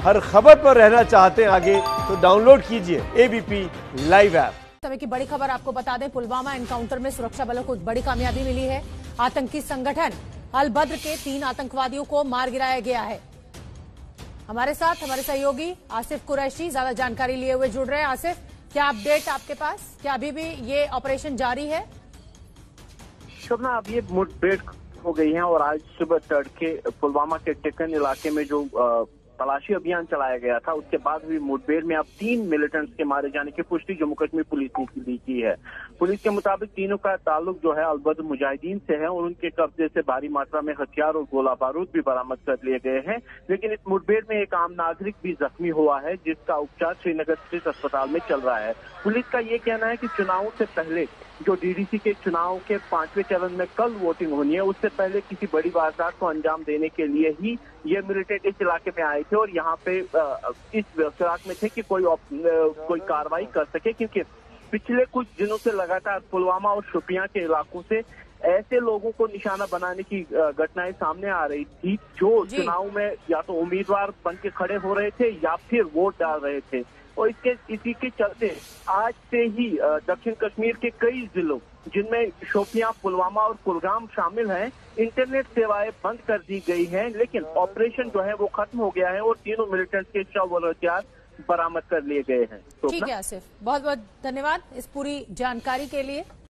हर खबर पर रहना चाहते हैं आगे तो डाउनलोड कीजिए एबीपी लाइव ऐप। समय की बड़ी खबर आपको बता दें, पुलवामा एनकाउंटर में सुरक्षा बलों को बड़ी कामयाबी मिली है। आतंकी संगठन अल बद्र के 3 आतंकवादियों को मार गिराया गया है। हमारे साथ हमारे सहयोगी आसिफ कुरैशी ज्यादा जानकारी लिए हुए जुड़ रहे हैं। आसिफ, क्या अपडेट आपके पास? क्या अभी भी ये ऑपरेशन जारी है? शोभना, अब ये मुठभेड़ हो गई है और आज सुबह तड़के पुलवामा के टिकन इलाके में जो तलाशी अभियान चलाया गया था, उसके बाद हुई मुठभेड़ में अब 3 मिलिटेंट्स के मारे जाने की पुष्टि जम्मू कश्मीर पुलिस ने की है। पुलिस के मुताबिक तीनों का ताल्लुक जो है अल बद्र मुजाहिदीन से है और उनके कब्जे से भारी मात्रा में हथियार और गोला बारूद भी बरामद कर लिए गए हैं। लेकिन इस मुठभेड़ में एक आम नागरिक भी जख्मी हुआ है, जिसका उपचार श्रीनगर स्थित अस्पताल में चल रहा है। पुलिस का ये कहना है कि चुनावों से पहले जो डीडीसी के चुनाव के 5वें चरण में कल वोटिंग होनी है, उससे पहले किसी बड़ी वारदात को अंजाम देने के लिए ही ये मिलिटेंट इस इलाके में आए थे और यहाँ पे इस फिराक में थे कि कोई कार्रवाई कर सके, क्योंकि पिछले कुछ दिनों से लगातार पुलवामा और शोपियां के इलाकों से ऐसे लोगों को निशाना बनाने की घटनाएं सामने आ रही थी जो चुनाव में या तो उम्मीदवार बन के खड़े हो रहे थे या फिर वोट डाल रहे थे। और इसी के चलते आज से ही दक्षिण कश्मीर के कई जिलों, जिनमें शोपियां, पुलवामा और कुलगाम शामिल हैं, इंटरनेट सेवाएं बंद कर दी गई हैं। लेकिन ऑपरेशन जो है वो खत्म हो गया है और तीनों मिलिटेंट्स के शव और हथियार बरामद कर लिए गए हैं। ठीक है आसिफ, बहुत बहुत धन्यवाद इस पूरी जानकारी के लिए।